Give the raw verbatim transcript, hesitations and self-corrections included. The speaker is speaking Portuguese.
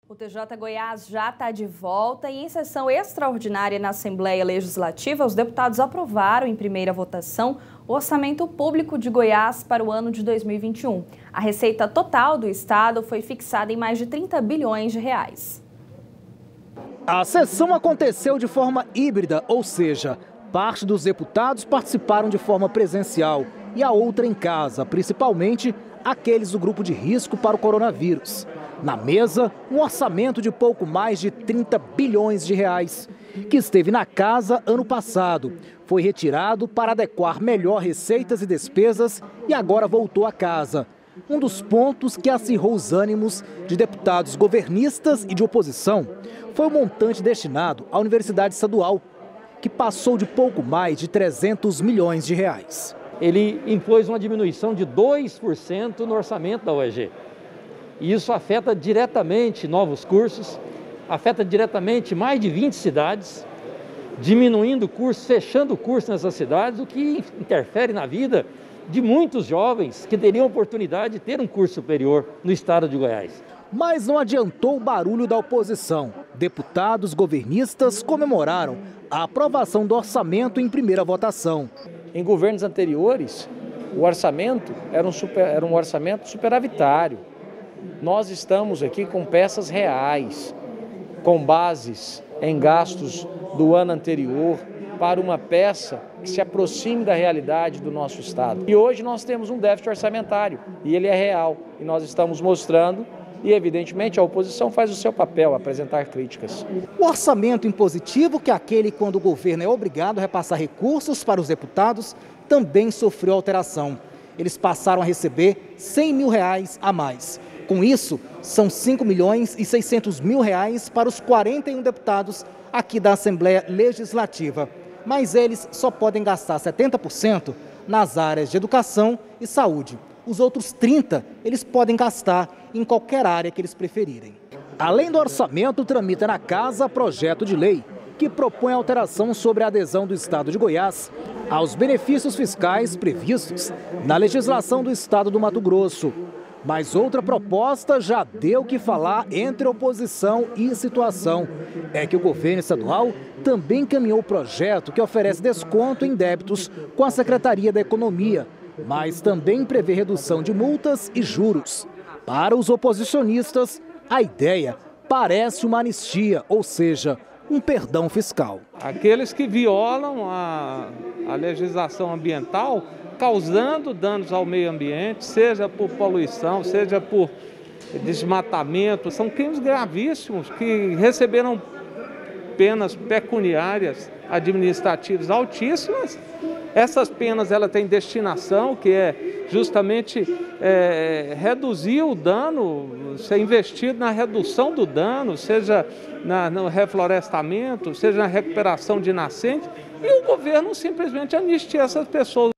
O T J Goiás já está de volta e em sessão extraordinária na Assembleia Legislativa, os deputados aprovaram em primeira votação o Orçamento Público de Goiás para o ano de dois mil e vinte e um. A receita total do estado foi fixada em mais de trinta bilhões de reais. A sessão aconteceu de forma híbrida, ou seja, parte dos deputados participaram de forma presencial e a outra em casa, principalmente aqueles do grupo de risco para o coronavírus. Na mesa, um orçamento de pouco mais de trinta bilhões de reais, que esteve na casa ano passado. Foi retirado para adequar melhor receitas e despesas e agora voltou à casa. Um dos pontos que acirrou os ânimos de deputados governistas e de oposição foi o montante destinado à Universidade Estadual, que passou de pouco mais de trezentos milhões de reais. Ele impôs uma diminuição de dois por cento no orçamento da U E G. E isso afeta diretamente novos cursos, afeta diretamente mais de vinte cidades, diminuindo cursos, fechando cursos nessas cidades, o que interfere na vida de muitos jovens que teriam oportunidade de ter um curso superior no estado de Goiás. Mas não adiantou o barulho da oposição. Deputados governistas comemoraram a aprovação do orçamento em primeira votação. Em governos anteriores, o orçamento era um, super, era um orçamento superavitário. Nós estamos aqui com peças reais, com bases em gastos do ano anterior, para uma peça que se aproxime da realidade do nosso estado. E hoje nós temos um déficit orçamentário, e ele é real, e nós estamos mostrando, e evidentemente a oposição faz o seu papel, apresentar críticas. O orçamento impositivo, que é aquele quando o governo é obrigado a repassar recursos para os deputados, também sofreu alteração. Eles passaram a receber cem mil reais a mais. Com isso, são cinco milhões e seiscentos mil reais para os quarenta e um deputados aqui da Assembleia Legislativa. Mas eles só podem gastar setenta por cento nas áreas de educação e saúde. Os outros trinta por cento eles podem gastar em qualquer área que eles preferirem. Além do orçamento, tramita na Casa projeto de lei que propõe alteração sobre a adesão do Estado de Goiás aos benefícios fiscais previstos na legislação do Estado do Mato Grosso. Mas outra proposta já deu o que falar entre oposição e situação. É que o governo estadual também encaminhou o projeto que oferece desconto em débitos com a Secretaria da Economia, mas também prevê redução de multas e juros. Para os oposicionistas, a ideia parece uma anistia, ou seja, um perdão fiscal. Aqueles que violam a, a legislação ambiental, causando danos ao meio ambiente, seja por poluição, seja por desmatamento, são crimes gravíssimos que receberam penas pecuniárias administrativas altíssimas. Essas penas ela têm destinação, que é justamente é, reduzir o dano, ser investido na redução do dano, seja na, no reflorestamento, seja na recuperação de nascentes, e o governo simplesmente anistia essas pessoas.